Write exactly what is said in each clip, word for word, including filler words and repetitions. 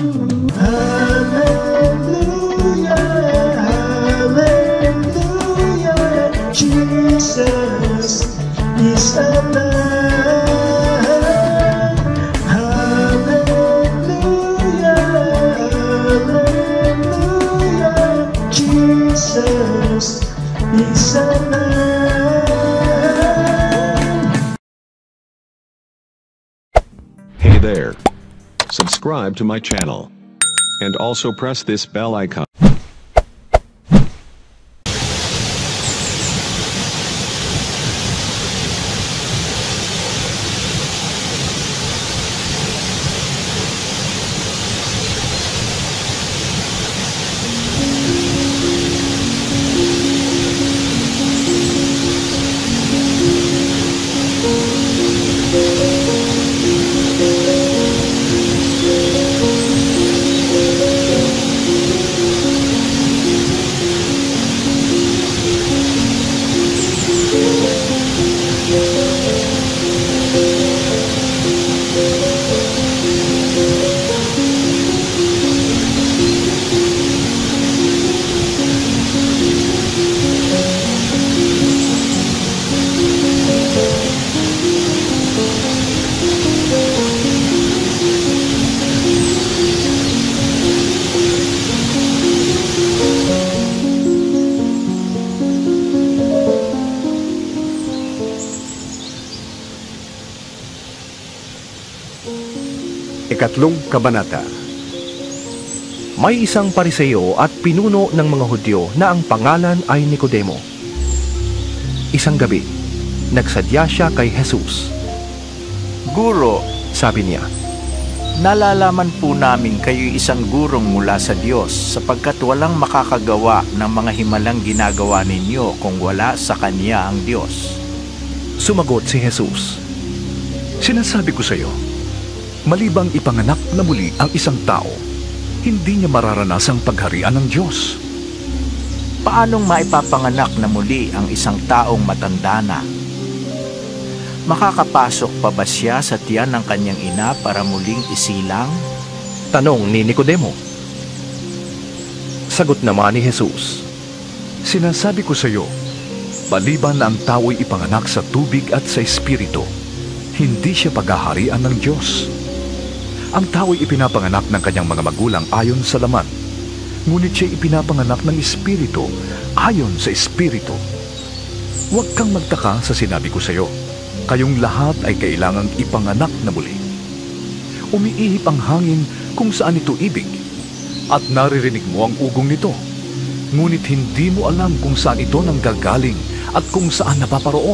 Hallelujah, hallelujah, Jesus is alive. Hallelujah, hallelujah, Jesus is alive. Hey there. Subscribe to my channel. And also press this bell icon. Ikatlong Kabanata. May isang Pariseo at pinuno ng mga Hudyo na ang pangalan ay Nicodemo. Isang gabi, nagsadya siya kay Jesus. Guro, Sabi niya, nalalaman po namin kayo isang gurong mula sa Diyos sapagkat walang makakagawa ng mga himalang ginagawa ninyo kung wala sa Kanya ang Diyos. Sumagot si Jesus, Sinasabi ko sa iyo, malibang ipanganak na muli ang isang tao, hindi niya mararanasang pagharian ng Diyos. Paanong maipapanganak na muli ang isang taong matanda na? Makakapasok pa ba siya sa tiyan ng kanyang ina para muling isilang? Tanong ni Nicodemo. Sagot naman ni Jesus, Sinasabi ko sa iyo, maliban na ang tao'y ipanganak sa tubig at sa espiritu, hindi siya paghaharian ng Diyos. Ang tao'y ipinapanganak ng kanyang mga magulang ayon sa laman, ngunit siya'y ipinapanganak ng espiritu ayon sa espiritu. Huwag kang magtaka sa sinabi ko sa iyo, kayong lahat ay kailangang ipanganak na muli. Umiihip ang hangin kung saan ito ibig, at naririnig mo ang ugong nito, ngunit hindi mo alam kung saan ito nanggagaling at kung saan napaparoon.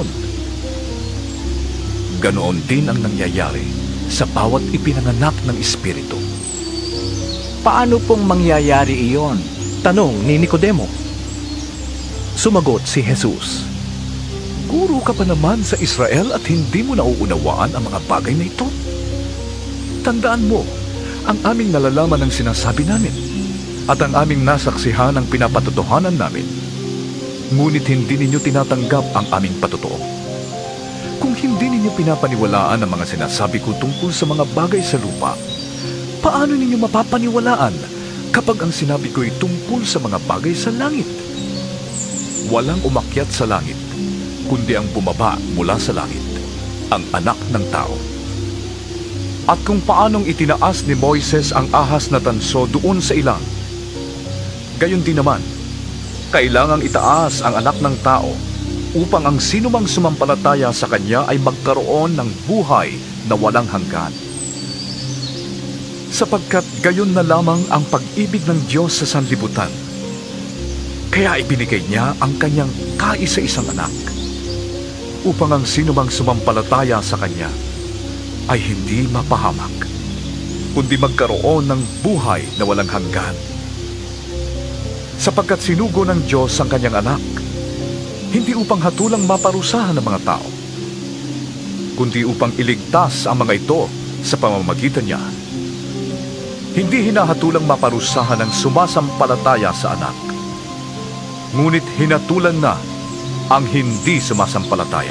Ganoon din ang nangyayari sa bawat ipinanganak ng espiritu. Paano pong mangyayari iyon? Tanong ni Nicodemo. Sumagot si Jesus, Guro ka pa naman sa Israel at hindi mo nauunawaan ang mga bagay na ito? Tandaan mo, ang aming nalalaman ang sinasabi namin, at ang aming nasaksihan ang pinapatotohanan namin. Ngunit hindi ninyo tinatanggap ang aming patotoo. Kung hindi ninyo pinapaniwalaan ang mga sinasabi ko tungkol sa mga bagay sa lupa, paano ninyo mapapaniwalaan kapag ang sinabi ko ay tungkol sa mga bagay sa langit? Walang umakyat sa langit, kundi ang bumaba mula sa langit, ang anak ng tao. At kung paanong itinaas ni Moises ang ahas na tanso doon sa ilang, gayon din naman, kailangang itaas ang anak ng tao upang ang sinumang sumampalataya sa kanya ay magkaroon ng buhay na walang hanggan. Sapagkat gayon na lamang ang pag-ibig ng Diyos sa sanlibutan, kaya ibinigay niya ang kanyang kaisa-isang anak, upang ang sinumang sumampalataya sa kanya ay hindi mapahamak, kundi magkaroon ng buhay na walang hanggan. Sapagkat sinugo ng Diyos ang kanyang anak, hindi upang hatulang maparusahan ng mga tao, kundi upang iligtas ang mga ito sa pamamagitan niya. Hindi hinahatulang maparusahan ang sumasampalataya sa anak, ngunit hinatulan na ang hindi sumasampalataya,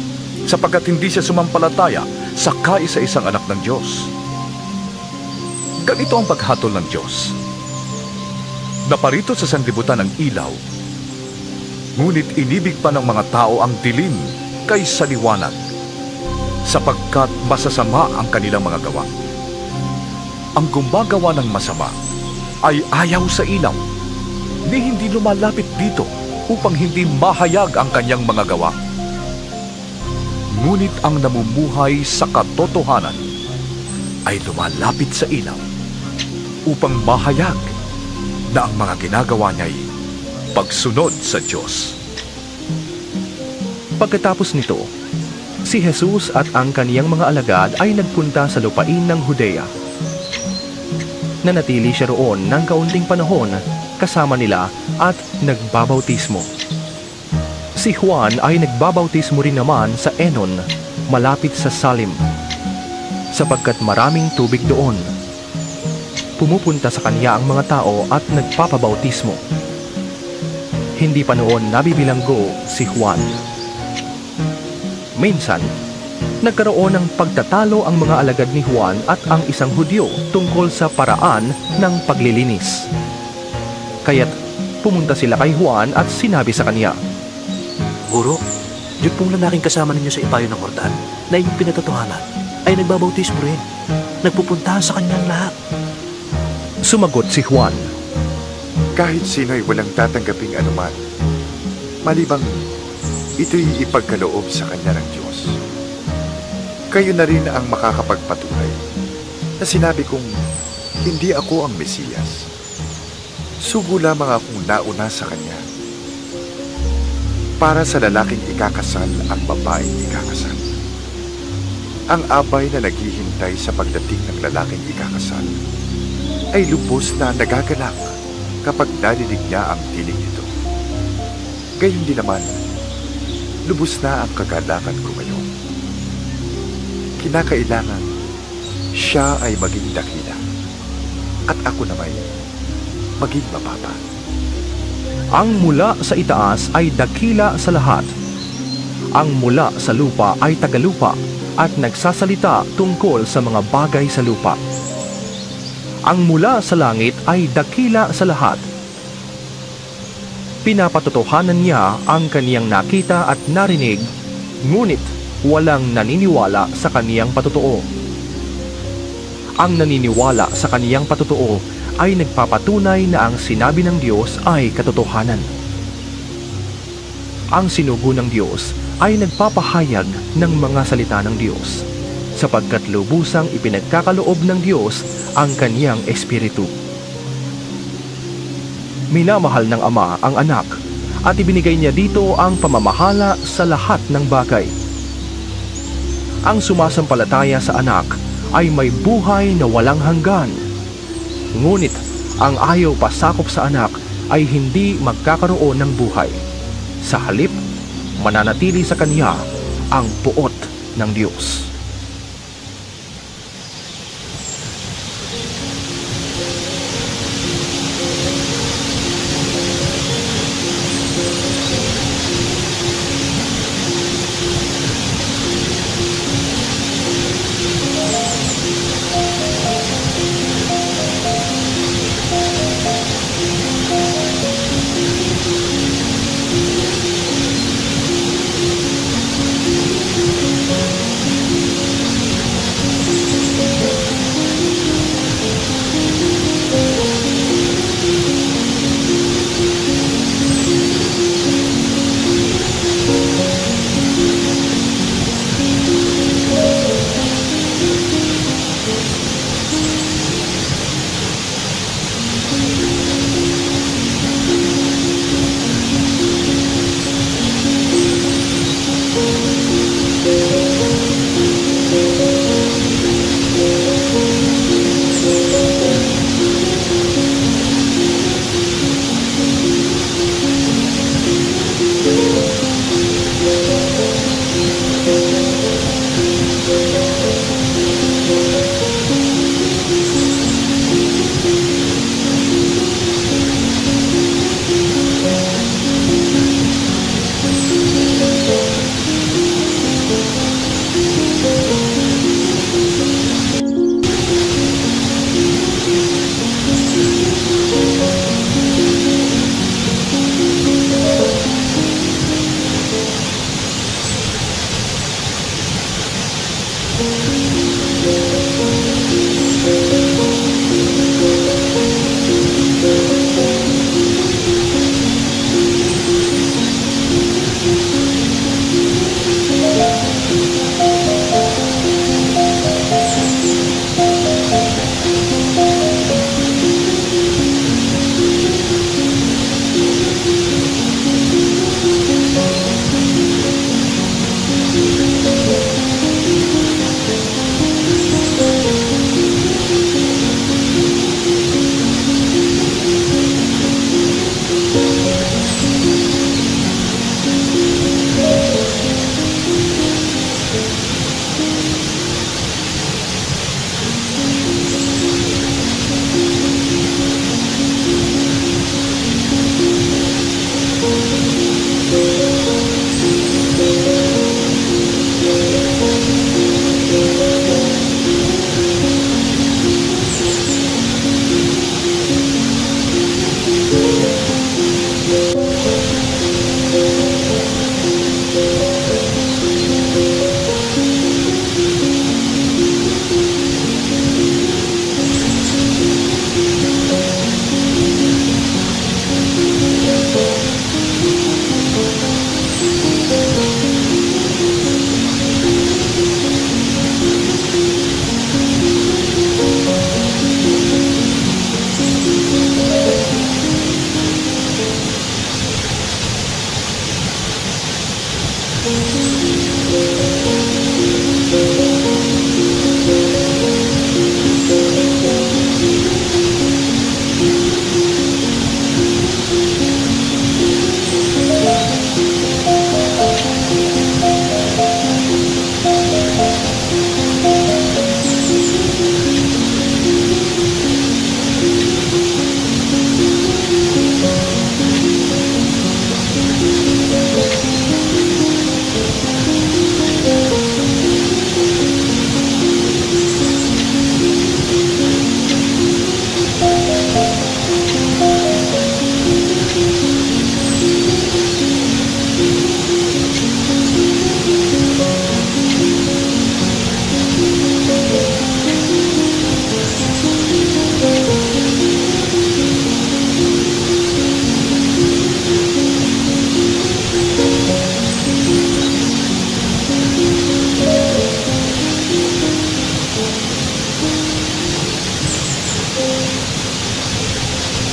sapagkat hindi siya sumampalataya sa kaisa-isang anak ng Diyos. Ganito ang paghatol ng Diyos. Naparito sa sanlibutan ng ilaw, ngunit inibig pa ng mga tao ang dilim kaysa liwanag, sapagkat masasama ang kanilang mga gawa. Ang gumagawa ng masama ay ayaw sa ilaw, ni hindi lumalapit dito upang hindi mahayag ang kanyang mga gawa. Ngunit ang namumuhay sa katotohanan ay lumalapit sa ilaw upang mahayag na ang mga ginagawa niya'y pagsunod sa Diyos. Pagkatapos nito, si Jesus at ang kaniyang mga alagad ay nagpunta sa lupain ng Judea. Nanatili siya roon ng kaunting panahon kasama nila at nagbabautismo. Si Juan ay nagbabautismo rin naman sa Enon, malapit sa Salim, sapagkat maraming tubig doon. Pumupunta sa kanya ang mga tao at nagpapabautismo. Hindi pa noon nabibilanggo si Juan. Minsan, nagkaroon ng pagtatalo ang mga alagad ni Juan at ang isang Hudyo tungkol sa paraan ng paglilinis. Kaya't pumunta sila kay Juan at sinabi sa kanya, Guro, yun pong lalaking kasama ninyo sa ibayo ng Jordan na inyong pinatotohanan ay nagbabautismo rin. Nagpupuntahan sa kanyang lahat. Sumagot si Juan, Kahit sino'y walang tatanggaping anuman, malibang ito'y ipagkaloob sa kanya ng Diyos. Kayo na rin ang makakapagpatunay na sinabi kong hindi ako ang Mesiyas. Sugo lamang akong nauna sa kanya. Para sa lalaking ikakasal ang babaeng ikakasal. Ang abay na naghihintay sa pagdating ng lalaking ikakasal ay lubos na nagagalak kapag narinig niya ang tinig nito. Gayon din naman, lubos na ang kagalakan ko ngayon. Kinakailangan siya ay maging dakila at ako naman maging mababa. ang mula sa itaas ay dakila sa lahat. Ang mula sa lupa ay tagalupa at nagsasalita tungkol sa mga bagay sa lupa. Ang mula sa langit ay dakila sa lahat. Pinapatotohanan niya ang kaniyang nakita at narinig, ngunit walang naniniwala sa kaniyang patotoo. Ang naniniwala sa kaniyang patotoo ay nagpapatunay na ang sinabi ng Diyos ay katotohanan. Ang sinugo ng Diyos ay nagpapahayag ng mga salita ng Diyos, sapagkat lubusang ipinagkakaloob ng Diyos ang kaniyang espiritu. Minamahal ng Ama ang anak at ibinigay niya dito ang pamamahala sa lahat ng bagay. Ang sumasampalataya sa anak ay may buhay na walang hanggan. Ngunit ang ayaw pasakop sa anak ay hindi magkakaroon ng buhay. Sa halip, mananatili sa kanya ang puot ng Diyos.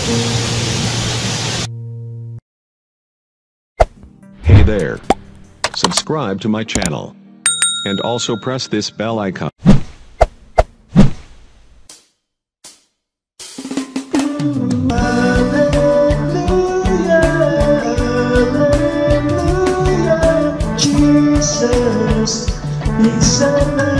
Hey there. Subscribe to my channel. And also press this bell icon. Jesus is alive.